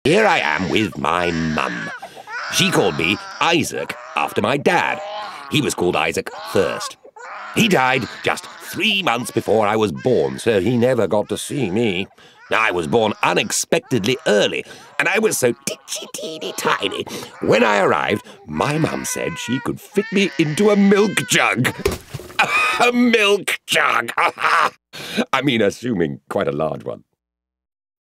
here I am with my mum. She called me Isaac after my dad. He was called Isaac first. He died just 3 months before I was born, so he never got to see me. I was born unexpectedly early, and I was so teeny-tiny. When I arrived, my mum said she could fit me into a milk jug. A milk jug! I mean, assuming quite a large one.